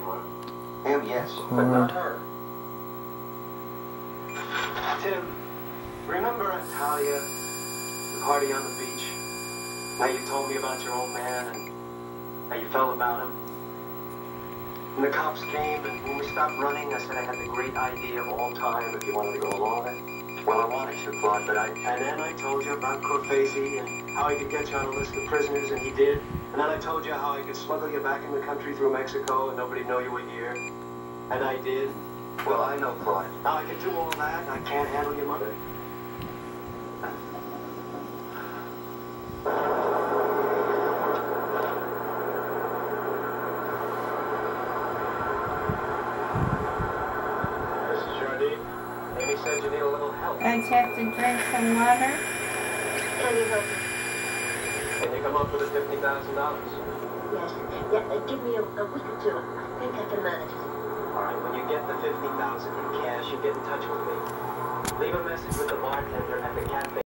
anyone. Him, yes, but not her. Tim, remember Natalia, the party on the beach? How you told me about your old man and how you felt about him? And the cops came, and when we stopped running, I said I had the great idea of all time if you wanted to go along with it. Well, I wanted to, Claude, and then I told you about Corfezi and how he could get you on a list of prisoners, and he did. And then I told you how I could smuggle you back in the country through Mexico and nobody'd know you were here. And I did. Well, I know, Claude. Now I can do all that, and I can't handle your mother. Amy said you need a little help. I just have to drink some water. Can you help me? Can you come up with the $50,000? Yes. Yeah, give me a week or two. I think I can manage it. All right, when you get the $50,000 in cash, you get in touch with me. Leave a message with the bartender at the cafe.